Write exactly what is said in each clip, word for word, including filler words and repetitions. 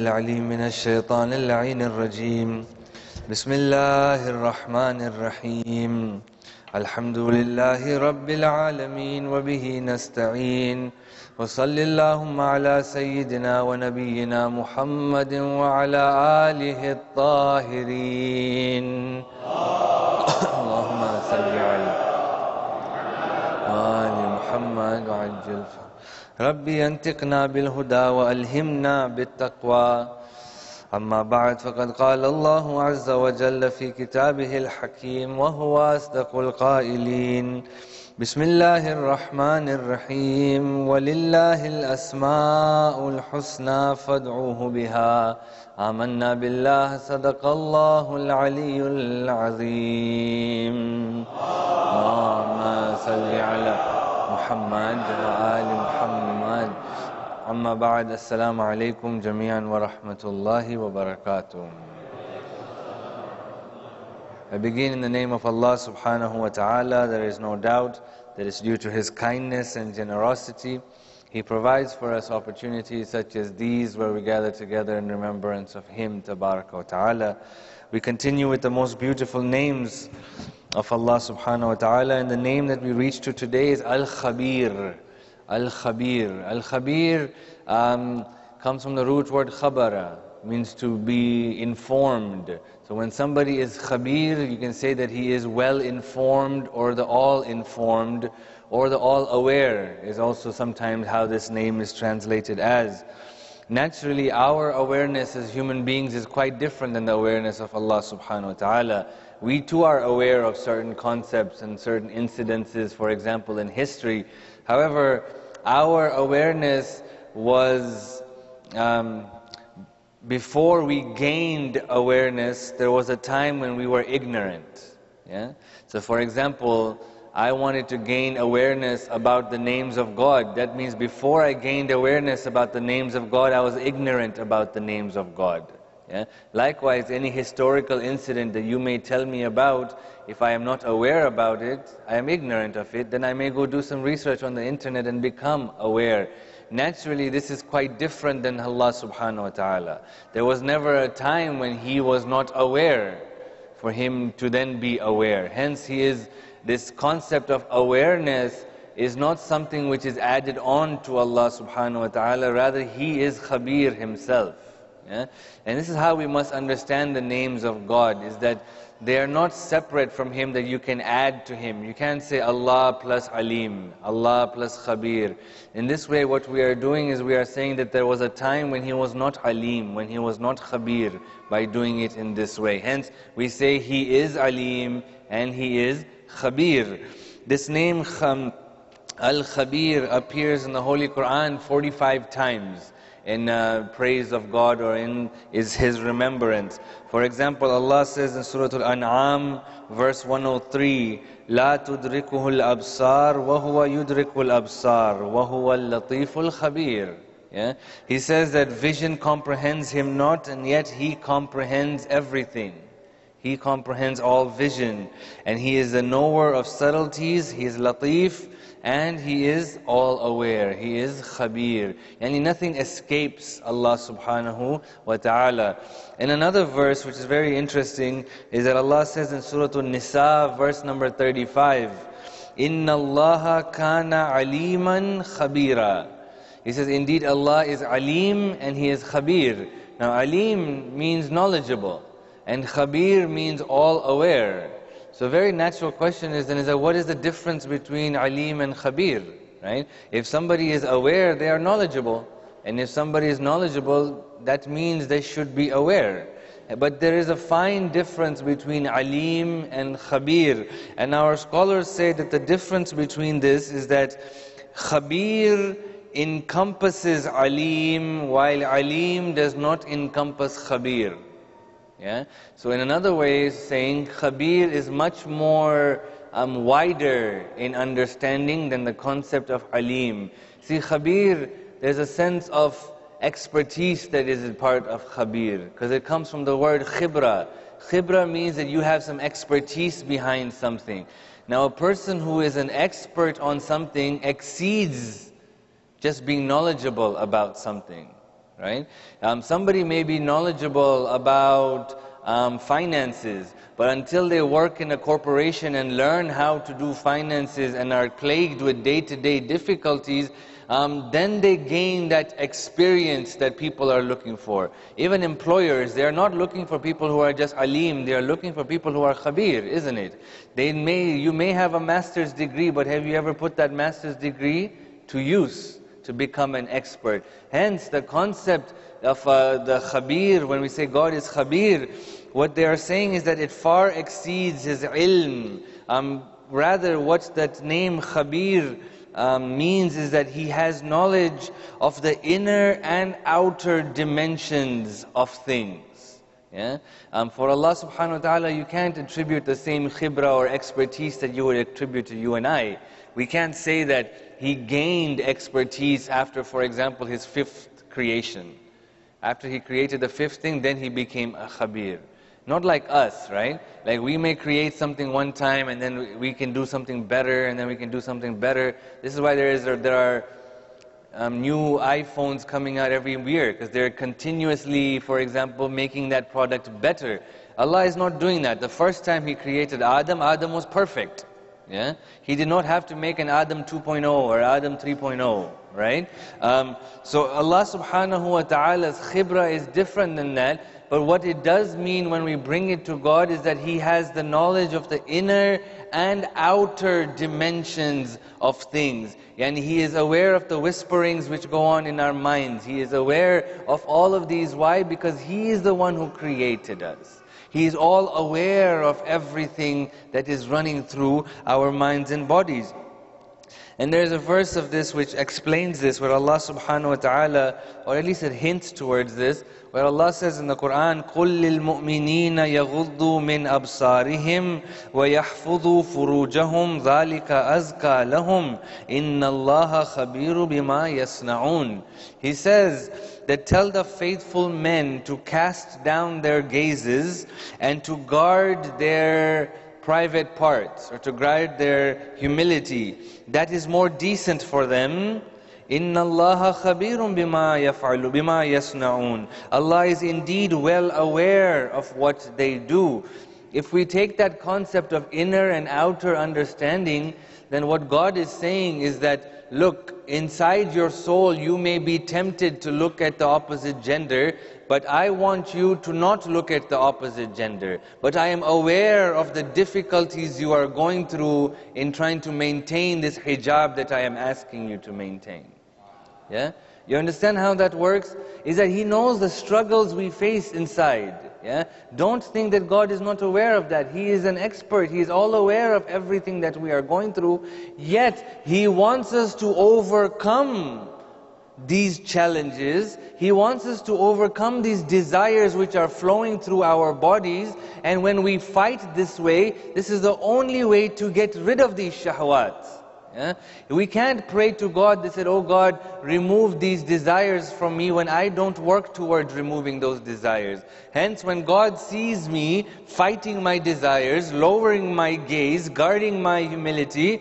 العليم من الشيطان اللعين الرجيم بسم الله الرحمن الرحيم الحمد لله رب العالمين وبه نستعين وصل اللهم على سيدنا ونبينا محمد وعلى آله الطاهرين اللهم صل على آل محمد وعجل ربي أنطقنا بالهدى وألهمنا بالتقوى أما بعد فقد قال الله عز وجل في كتابه الحكيم وهو أصدق القائلين بسم الله الرحمن الرحيم ولله الأسماء الحسنى فادعوه بها آمنا بالله صدق الله العلي العظيم اللهم صل على محمد وآل محمد أما بعد السلام عليكم جميعا ورحمة الله وبركاته. I begin in the name of Allah subhanahu wa ta'ala. There is no doubt that it's due to His kindness and generosity. He provides for us opportunities such as these where we gather together in remembrance of Him tabaraka wa ta'ala. We continue with the most beautiful names of Allah subhanahu wa ta'ala, and the name that we reach to today is Al-Khabeer. Al-Khabeer. Al-Khabeer um, comes from the root word khabara, means to be informed. So when somebody is Khabeer, you can say that he is well informed, or the all informed, or the all aware is also sometimes how this name is translated as. Naturally, our awareness as human beings is quite different than the awareness of Allah subhanahu wa ta'ala. We too are aware of certain concepts and certain incidences, for example in history. However, our awareness was, um, before we gained awareness, there was a time when we were ignorant. Yeah? So for example, I wanted to gain awareness about the names of God. That means before I gained awareness about the names of God, I was ignorant about the names of God. Yeah? Likewise, any historical incident that you may tell me about, if I am not aware about it, I am ignorant of it, then I may go do some research on the internet and become aware. Naturally, this is quite different than Allah subhanahu wa ta'ala. There was never a time when He was not aware for Him to then be aware. Hence, He is, this concept of awareness is not something which is added on to Allah subhanahu wa ta'ala, rather He is Khabeer Himself. Yeah? And this is how we must understand the names of God, is that they are not separate from Him that you can add to Him. You can't say Allah plus Alim, Allah plus Khabeer. In this way what we are doing is we are saying that there was a time when He was not Alim, when He was not Khabeer, by doing it in this way. Hence we say He is Alim and He is Khabeer. This name Al-Khabeer appears in the Holy Quran forty-five times. In uh, praise of God, or in is His remembrance. For example, Allah says in Surah Al-An'am, verse one oh three, لا تدركه الأبصار وهو يدرك الأبصار وهو اللطيف الخبير. Yeah? He says that vision comprehends Him not, and yet He comprehends everything. He comprehends all vision, and He is the knower of subtleties. He is Latif, and He is all aware. He is Khabeer. And nothing escapes Allah subhanahu wa ta'ala. In another verse which is very interesting is that Allah says in Surah An-Nisa, verse number thirty-five, Inna Allaha kana aliman khabira. He says, indeed Allah is Alim and He is Khabeer. Now Alim means knowledgeable, and Khabeer means all aware. So a very natural question is then is that what is the difference between Alim and Khabeer? Right? If somebody is aware, they are knowledgeable. And if somebody is knowledgeable, that means they should be aware. But there is a fine difference between Alim and Khabeer. And our scholars say that the difference between this is that Khabeer encompasses Alim, while Alim does not encompass Khabeer. Yeah? So in another way, saying Khabeer is much more um, wider in understanding than the concept of Alim. See, Khabeer, there's a sense of expertise that is a part of Khabeer, because it comes from the word khibra. Khibra means that you have some expertise behind something. Now a person who is an expert on something exceeds just being knowledgeable about something. right? Um, somebody may be knowledgeable about um, finances, but until they work in a corporation and learn how to do finances and are plagued with day-to-day difficulties, um, then they gain that experience that people are looking for. Even employers, they are not looking for people who are just alim, they are looking for people who are khabeer, isn't it? They may, you may have a master's degree, but have you ever put that master's degree to use to become an expert? Hence the concept of uh, the khabeer, when we say God is khabeer, what they are saying is that it far exceeds his ilm. Um, rather, what that name khabeer um, means is that he has knowledge of the inner and outer dimensions of things. Yeah? Um, for Allah subhanahu wa ta'ala, you can't attribute the same khibra or expertise that you would attribute to you and I. We can't say that he gained expertise after, for example, his fifth creation. After he created the fifth thing, then he became a khabeer. Not like us, right? Like we may create something one time and then we can do something better and then we can do something better. This is why there is there are um, new iPhones coming out every year, because they're continuously, for example, making that product better. Allah is not doing that. The first time he created Adam, Adam was perfect. Yeah? He did not have to make an Adam two point oh or Adam three point oh, right? Um, so Allah subhanahu wa ta'ala's khibra is different than that. But what it does mean when we bring it to God is that He has the knowledge of the inner and outer dimensions of things. And He is aware of the whisperings which go on in our minds. He is aware of all of these. Why? Because He is the one who created us. He is all aware of everything that is running through our minds and bodies. And there is a verse of this which explains this, where Allah subhanahu wa ta'ala, or at least it hints towards this, where Allah says in the Quran, قُلْ لِلْمُؤْمِنِينَ يَغُضُّوا مِنْ أَبْصَارِهِمْ وَيَحْفُظُوا فُرُوجَهُمْ ذَلِكَ أَزْكَى لَهُمْ إِنَّ اللَّهَ خَبِيرٌ بِمَا يَصْنَعُونَ. He says that tell the faithful men to cast down their gazes and to guard their private parts, or to guard their humility. That is more decent for them. Inna Allaha khabirun bima yaf'alu bima yasna'un. Allah is indeed well aware of what they do. If we take that concept of inner and outer understanding, then what God is saying is that, look, inside your soul you may be tempted to look at the opposite gender, but I want you to not look at the opposite gender. But I am aware of the difficulties you are going through in trying to maintain this hijab that I am asking you to maintain. Yeah? You understand how that works? Is that He knows the struggles we face inside. Yeah? Don't think that God is not aware of that. He is an expert. He is all aware of everything that we are going through. Yet He wants us to overcome these challenges. He wants us to overcome these desires which are flowing through our bodies. And when we fight this way, this is the only way to get rid of these shahwat. Yeah? We can't pray to God that said, oh God, remove these desires from me, when I don't work towards removing those desires. Hence, when God sees me fighting my desires, lowering my gaze, guarding my humility,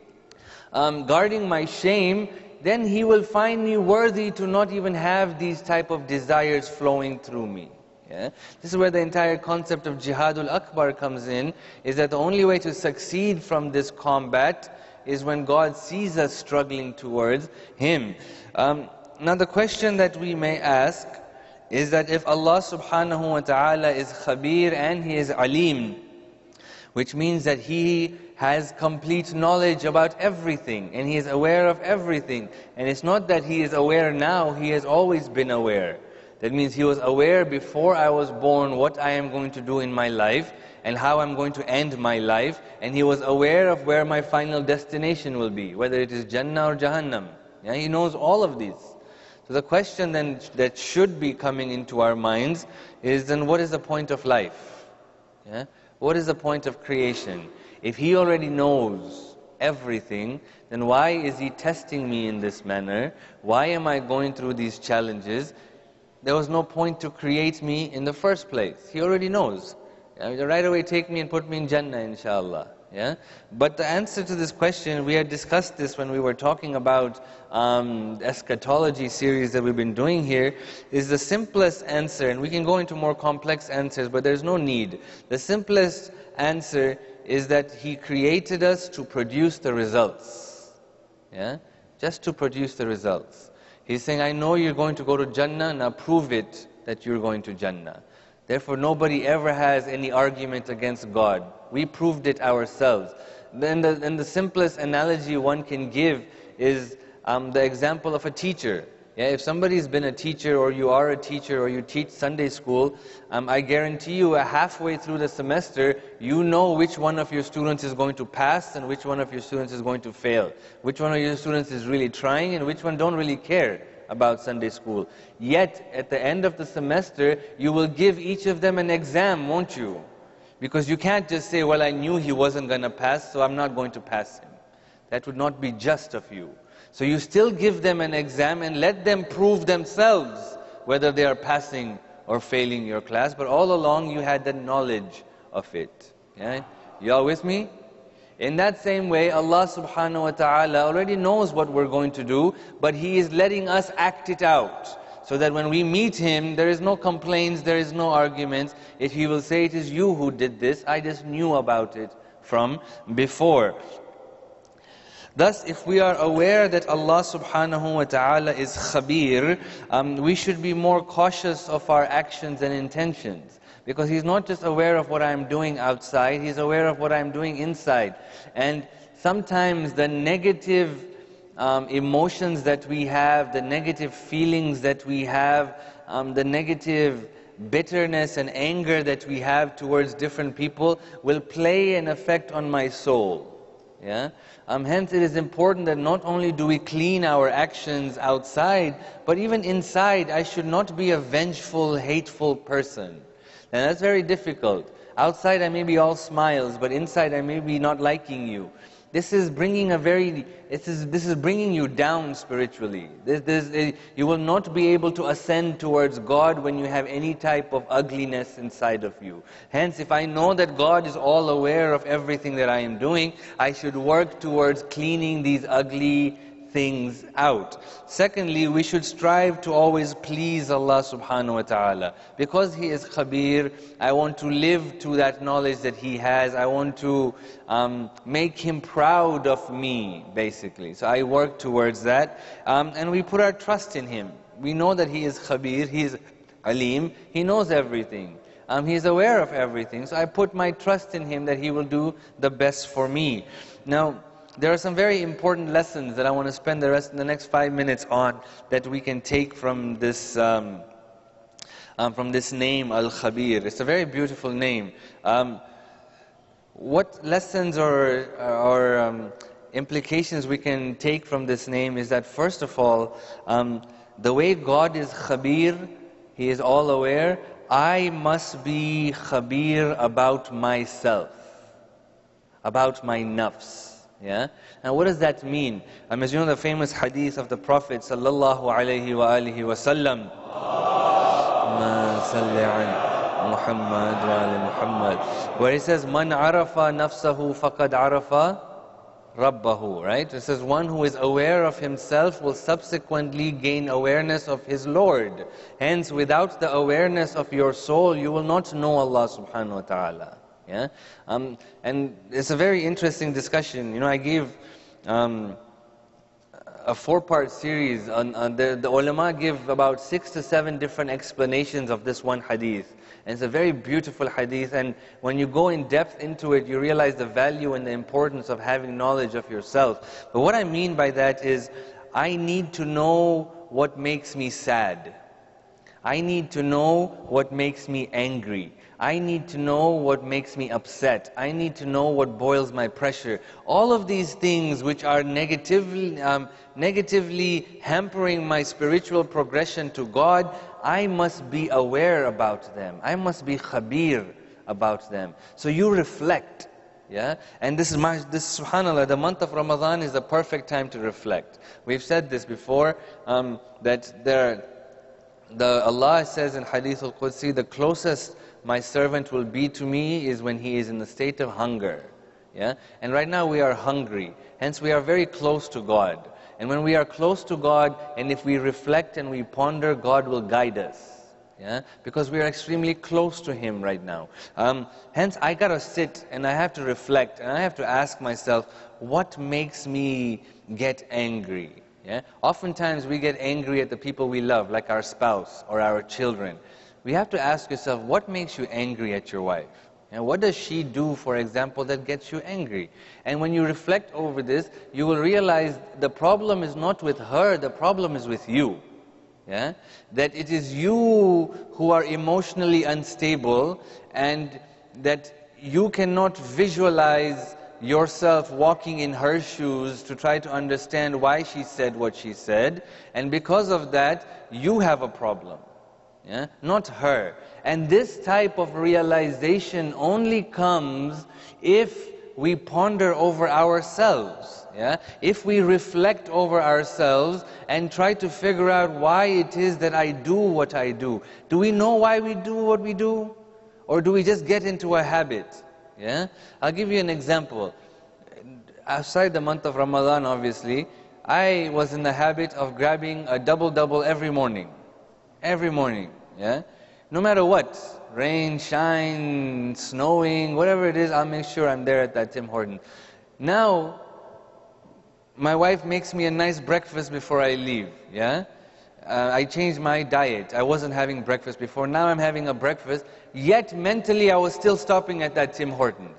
um, guarding my shame, then He will find me worthy to not even have these type of desires flowing through me. Yeah? This is where the entire concept of Jihadul Akbar comes in, is that the only way to succeed from this combat is when God sees us struggling towards Him. Um, now the question that we may ask is that if Allah subhanahu wa ta'ala is Khabeer and He is Alim, which means that He has complete knowledge about everything and He is aware of everything. And it's not that He is aware now, He has always been aware. That means He was aware before I was born what I am going to do in my life and how I'm going to end my life, and He was aware of where my final destination will be, whether it is Jannah or Jahannam. Yeah, He knows all of these. So the question then that should be coming into our minds is, then what is the point of life? Yeah? What is the point of creation? If He already knows everything, then why is He testing me in this manner? Why am I going through these challenges? There was no point to create me in the first place. He already knows. Yeah, right away take me and put me in Jannah, inshallah. Yeah? But the answer to this question, we had discussed this when we were talking about um, the eschatology series that we've been doing here, is the simplest answer, and we can go into more complex answers, but there's no need. The simplest answer is that He created us to produce the results. Yeah? Just to produce the results. He's saying, I know you're going to go to Jannah, now prove it that you're going to Jannah. Therefore, nobody ever has any argument against God. We proved it ourselves. Then the, and the simplest analogy one can give is um, the example of a teacher. Yeah, if somebody's been a teacher, or you are a teacher, or you teach Sunday school, um, I guarantee you, uh, halfway through the semester, you know which one of your students is going to pass and which one of your students is going to fail. Which one of your students is really trying and which one don't really care about Sunday school. Yet, at the end of the semester, you will give each of them an exam, won't you? Because you can't just say, well, I knew he wasn't going to pass, so I'm not going to pass him. That would not be just of you. So you still give them an exam and let them prove themselves whether they are passing or failing your class. But all along you had the knowledge of it. Yeah? You all with me? In that same way, Allah subhanahu wa ta'ala already knows what we're going to do, but He is letting us act it out. So that when we meet Him, there is no complaints, there is no arguments. If He will say, it is you who did this, I just knew about it from before. Thus, if we are aware that Allah subhanahu wa ta'ala is Khabeer, um, we should be more cautious of our actions and intentions. Because He's not just aware of what I'm doing outside, He's aware of what I'm doing inside. And sometimes the negative um, emotions that we have, the negative feelings that we have, um, the negative bitterness and anger that we have towards different people will play an effect on my soul. Yeah? Um, hence it is important that not only do we clean our actions outside, but even inside I should not be a vengeful, hateful person. And that's very difficult. Outside I may be all smiles, but inside I may be not liking you. This is bringing a very, this is, this is bringing you down spiritually. This, this, you will not be able to ascend towards God when you have any type of ugliness inside of you. Hence, if I know that God is all aware of everything that I am doing, I should work towards cleaning these ugly things out. Secondly, we should strive to always please Allah subhanahu wa ta'ala. Because He is Khabeer, I want to live to that knowledge that He has. I want to um, make Him proud of me, basically. So I work towards that. Um, and we put our trust in Him. We know that He is Khabeer, He is Alim, He knows everything. Um, he is aware of everything. So I put my trust in Him that He will do the best for me. Now, there are some very important lessons that I want to spend the rest of the next five minutes on that we can take from this um, um, from this name Al-Khabeer. It's a very beautiful name. Um, what lessons or, or um, implications we can take from this name is that, first of all, um, the way God is Khabeer, He is all aware, I must be Khabeer about myself, about my nafs. Yeah? And what does that mean? Um, as you know the famous hadith of the Prophet sallallahu alayhi wa alihi wa sallam, Muhammad wa ali Muhammad, where he says, Man arafa nafsahu faqad arafa rabbahu, right? It says one who is aware of himself will subsequently gain awareness of his Lord. Hence, without the awareness of your soul, you will not know Allah subhanahu wa ta'ala. Yeah, um, and it's a very interesting discussion. You know, I gave um, a four-part series on, on the, the ulama give about six to seven different explanations of this one hadith. And it's a very beautiful hadith, and when you go in depth into it, you realize the value and the importance of having knowledge of yourself. But what I mean by that is, I need to know what makes me sad. I need to know what makes me angry. I need to know what makes me upset. I need to know what boils my pressure. All of these things which are negatively, um, negatively hampering my spiritual progression to God, I must be aware about them. I must be Khabeer about them. So you reflect. Yeah? And this is, my, this subhanAllah, the month of Ramadan is the perfect time to reflect. We've said this before, um, that there, the, Allah says in Hadith al-Qudsi, the closest my servant will be to me is when he is in the state of hunger. Yeah? And right now we are hungry. Hence we are very close to God. And when we are close to God, and if we reflect and we ponder, God will guide us. Yeah? Because we are extremely close to Him right now. Um, hence I gotta sit and I have to reflect and I have to ask myself, what makes me get angry? Yeah? Oftentimes we get angry at the people we love, like our spouse or our children. We have to ask yourself, what makes you angry at your wife? And what does she do, for example, that gets you angry? And when you reflect over this, you will realize the problem is not with her, the problem is with you. Yeah? That it is you who are emotionally unstable, and that you cannot visualize yourself walking in her shoes to try to understand why she said what she said, and because of that, you have a problem. Yeah? Not her. And this type of realization only comes if we ponder over ourselves. Yeah? If we reflect over ourselves and try to figure out why it is that I do what I do. Do we know why we do what we do? Or do we just get into a habit? Yeah? I'll give you an example. Outside the month of Ramadan, obviously, I was in the habit of grabbing a double-double every morning. Every morning, yeah? No matter what, rain, shine, snowing, whatever it is, I'll make sure I'm there at that Tim Horton. Now, my wife makes me a nice breakfast before I leave, yeah? Uh, I changed my diet. I wasn't having breakfast before, now I'm having a breakfast, yet mentally I was still stopping at that Tim Hortons.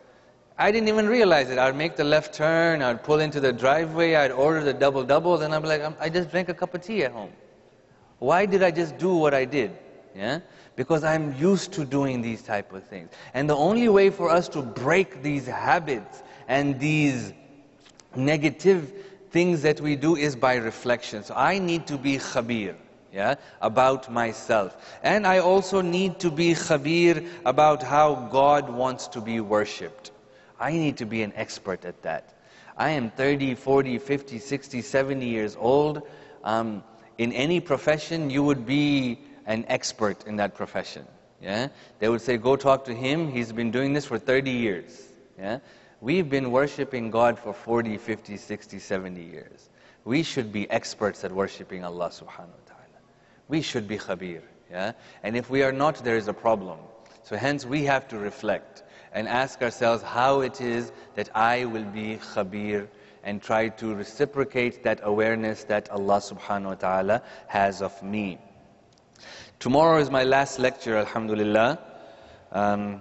I didn't even realize it. I'd make the left turn, I'd pull into the driveway, I'd order the double-doubles, and I'd be like, I just drank a cup of tea at home. Why did I just do what I did? Yeah? Because I'm used to doing these type of things. And the only way for us to break these habits and these negative things that we do is by reflection. So I need to be Khabeer, yeah, about myself. And I also need to be Khabeer about how God wants to be worshipped. I need to be an expert at that. I am thirty, forty, fifty, sixty, seventy years old. Um, in any profession, you would be an expert in that profession. Yeah? They would say, go talk to him, he's been doing this for thirty years. Yeah? We've been worshipping God for forty, fifty, sixty, seventy years. We should be experts at worshipping Allah subhanahu wa ta'ala. We should be Khabeer. Yeah? And if we are not, there is a problem. So hence we have to reflect and ask ourselves how it is that I will be Khabeer, and try to reciprocate that awareness that Allah subhanahu wa ta'ala has of me. Tomorrow is my last lecture, alhamdulillah. Um,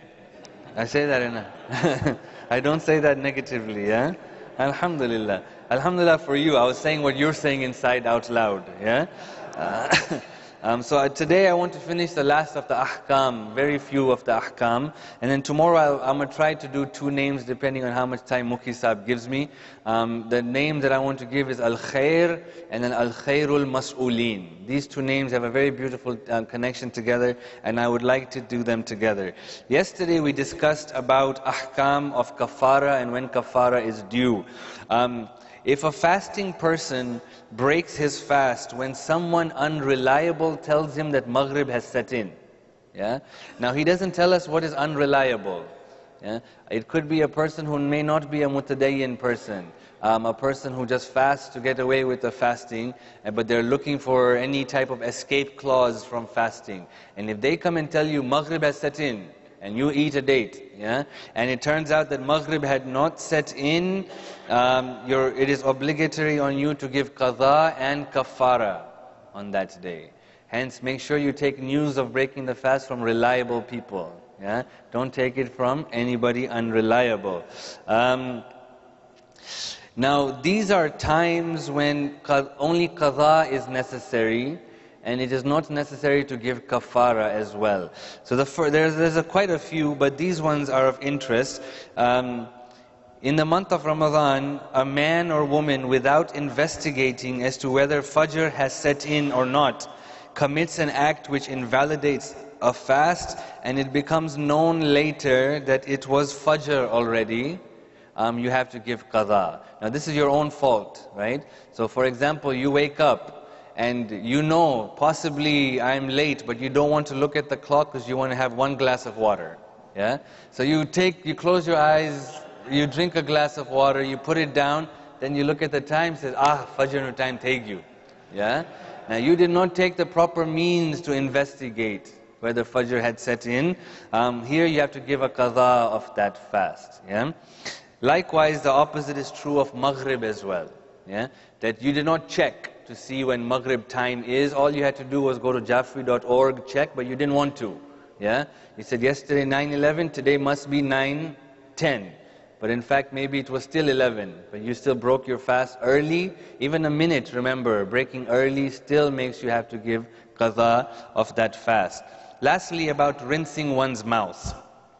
I say that in a I don't say that negatively, yeah? Alhamdulillah. Alhamdulillah for you. I was saying what you're saying inside out loud, yeah? Uh, um, so uh, today I want to finish the last of the ahkam, very few of the ahkam. And then tomorrow I'll, I'm going to try to do two names depending on how much time Mukhi Saab gives me. Um, the name that I want to give is Al-Khair and then Al-Khairul Mas'uleen. These two names have a very beautiful uh, connection together, and I would like to do them together. Yesterday we discussed about ahkam of kaffara and when kaffara is due. Um, If a fasting person breaks his fast when someone unreliable tells him that Maghrib has set in, yeah? Now he doesn't tell us what is unreliable. Yeah? It could be a person who may not be a mutadayyin person, um, a person who just fasts to get away with the fasting, but they're looking for any type of escape clause from fasting. And if they come and tell you Maghrib has set in, and you eat a date, yeah, and it turns out that Maghrib had not set in, um, your, it is obligatory on you to give kadha and kaffara on that day. Hence, make sure you take news of breaking the fast from reliable people. Yeah, don't take it from anybody unreliable. Um, now, these are times when only kadha is necessary, and it is not necessary to give kaffara as well. So the there's, there's a, quite a few, but these ones are of interest. Um, in the month of Ramadan, a man or woman, without investigating as to whether Fajr has set in or not, commits an act which invalidates a fast, and it becomes known later that it was Fajr already, um, you have to give qadha. Now this is your own fault, right? So for example, you wake up, and you know, possibly I'm late, but you don't want to look at the clock because you want to have one glass of water. Yeah? So you take, you close your eyes, you drink a glass of water, you put it down, then you look at the time, says, ah, Fajr no time take you. Yeah? Now you did not take the proper means to investigate whether Fajr had set in. Um, here you have to give a qadha of that fast. Yeah? Likewise, the opposite is true of Maghrib as well. Yeah? That you did not check to see when Maghrib time is. All you had to do was go to jafri dot org, check, but you didn't want to. Yeah? You said yesterday nine eleven, today must be nine ten. But in fact, maybe it was still eleven, but you still broke your fast early. Even a minute, remember, breaking early still makes you have to give qadha of that fast. Lastly, about rinsing one's mouth.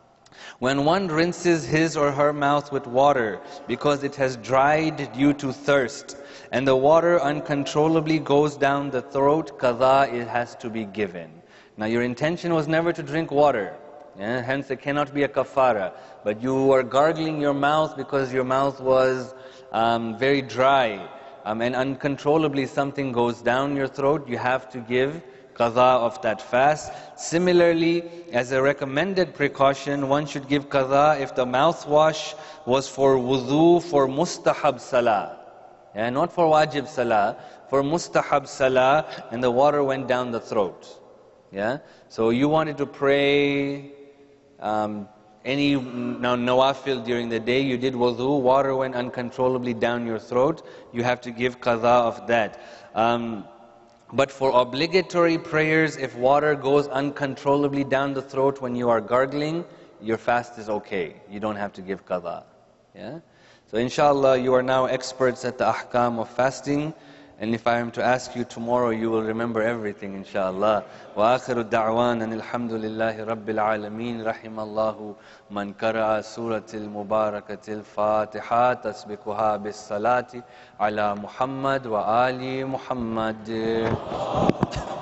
When one rinses his or her mouth with water because it has dried due to thirst, and the water uncontrollably goes down the throat, qadha it has to be given. Now your intention was never to drink water. Yeah, hence it cannot be a kaffara. But you were gargling your mouth because your mouth was um, very dry. Um, and uncontrollably something goes down your throat, you have to give qadha of that fast. Similarly, as a recommended precaution, one should give qadha if the mouthwash was for wudu, for mustahab salah. Yeah, not for wajib salah, for mustahab salah, and the water went down the throat. Yeah? So you wanted to pray um, any now nawafil during the day, you did wudu, water went uncontrollably down your throat, you have to give qadha of that. Um, but for obligatory prayers, if water goes uncontrollably down the throat when you are gargling, your fast is okay. You don't have to give qadha. Yeah? So inshallah, you are now experts at the ahkam of fasting. And if I am to ask you tomorrow, you will remember everything, inshallah. Wa akhiru da'wan and alhamdulillahi rabbil alameen. Rahimallahu man qara'a suratil mubarakatil fatiha tasbikuha bis salati ala Muhammad wa ali Muhammad.